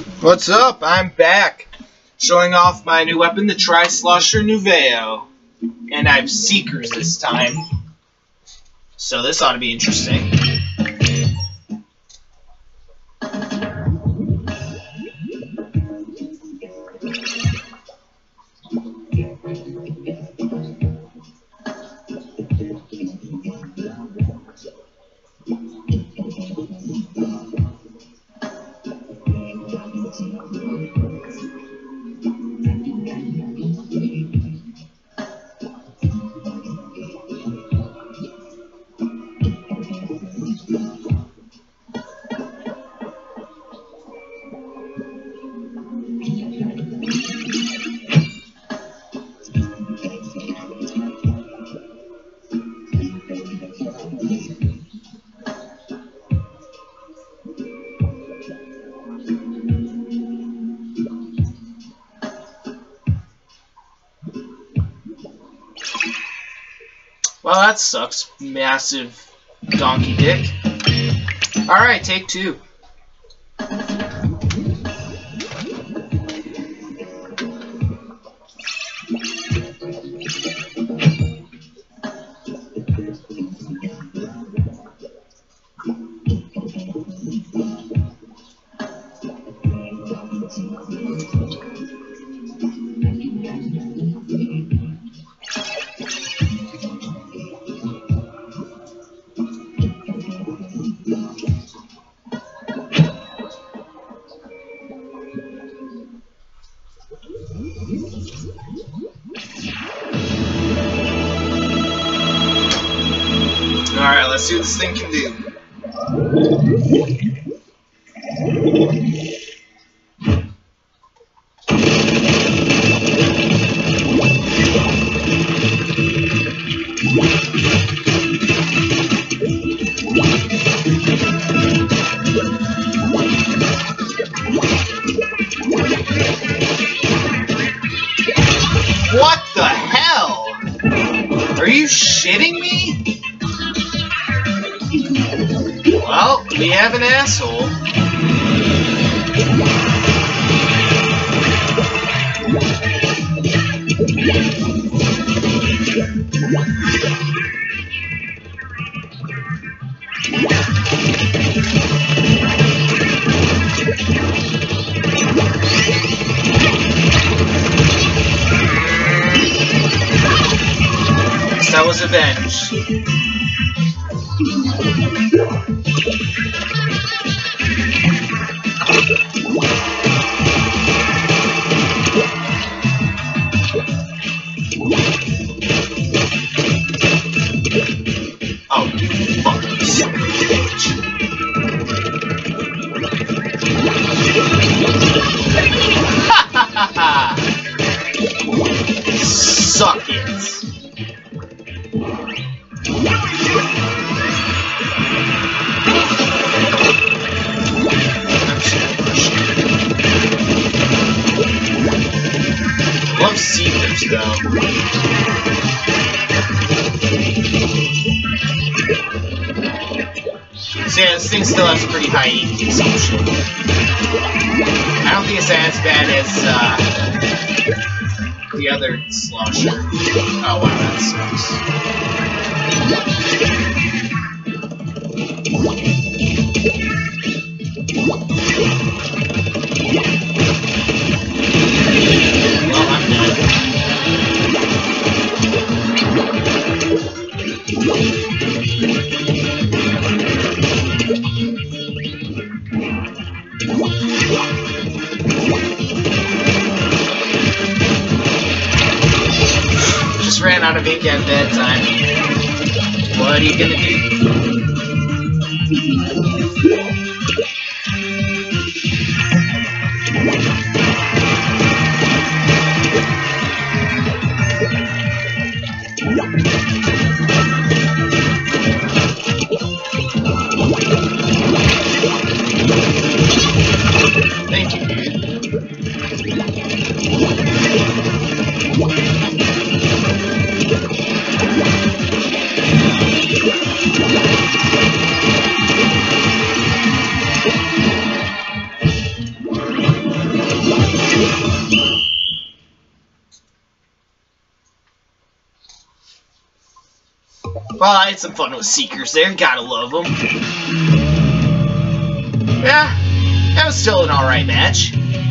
What's up? I'm back, showing off my new weapon, the Tri-Slosher Nuveo. And I have Seekers this time, so this ought to be interesting. Well, that sucks, massive donkey dick. Alright, take two. Alright, let's see what this thing can do. What the hell? Are you shitting me? Well, we have an asshole. That was avenged. Oh, you fucking son of a bitch. Ha ha ha ha! Suck it. Love Seekers though. So yeah, this thing still has pretty high heat consumption. I don't think it's as bad as the other slosher. Oh wow, that well, I'm dead. Just ran out of ink at bedtime. What are you gonna do? Thank you, dude. Well, I had some fun with Seekers there. Gotta love them. Yeah, that was still an alright match.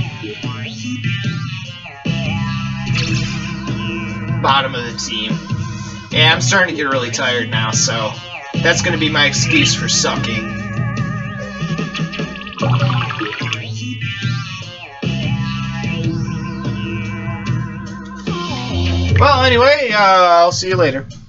Bottom of the team. Yeah, I'm starting to get really tired now, so that's gonna be my excuse for sucking. Well, anyway, I'll see you later.